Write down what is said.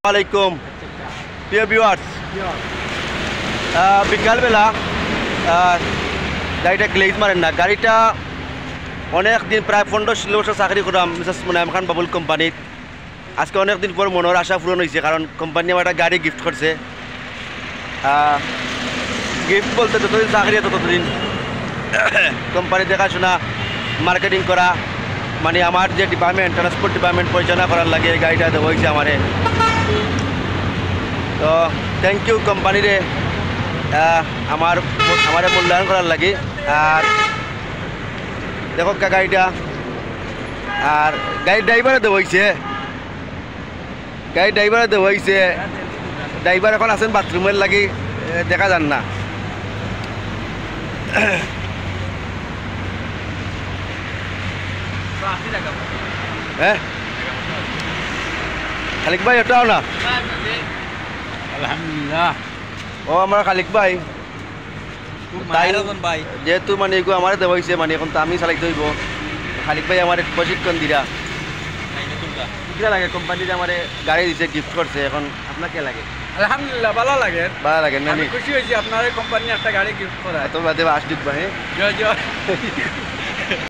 আলাইকুম প্রিয় ভিউয়ার্স, বিকালবেলা গাড়িটা গ্লেজ মারেন না। গাড়িটা অনেক দিন প্রায় 15-16 বছর চাকরি করলাম মিসেস মুনায়েম খান বাবুল কোম্পানিত। আজকে অনেক দিন পর মনের আশা পূরণ হয়েছে, কারণ কোম্পানি আমার একটা গাড়ি গিফট করছে। গিফট বলতে যতদিন চাকরি ততদিন কোম্পানি দেখাশোনা মার্কেটিং করা, মানে আমার যে ডিপার্টমেন্ট ট্রান্সপোর্ট ডিপার্টমেন্ট পরিচালনা করার লাগে গাড়িটা দেওয়া হয়েছে আমারে। তো থ্যাংক ইউ কোম্পানিরে আমার মূল্যায়ন করার লাগে। আর দেখো গাড়িটা, আর গাড়ির ড্রাইভারে দেওয়া হয়েছে, ড্রাইভার এখন আছেন বাথরুমের লাগে, দেখা যান না। হ্যাঁ খালিক ভাই এটাও না, আলহামদুলিল্লাহ। ও আমার খালিক ভাই ভাই যেহেতু মানে এগুলো আমার দেওয়া হয়েছে, মানে এখন তো আমি চালাইতে হইব। খালিক ভাই আমার প্রশিক্ষণ দিরা কিরা লাগে, কোম্পানিতে আমার গাড়ি দিছে, গিফট করছে। এখন আপনাকে লাগে? আলহামদুলিল্লাহ, ভালো লাগে, ভালো লাগে না? খুশি হয়েছি আপনার কোম্পানি একটা গাড়ি গিফট করা। এত বাদে আসদিক ভাই। জয় জয়।